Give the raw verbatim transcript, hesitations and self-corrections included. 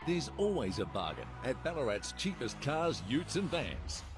There's always a bargain at Ballarat's cheapest cars, utes and vans.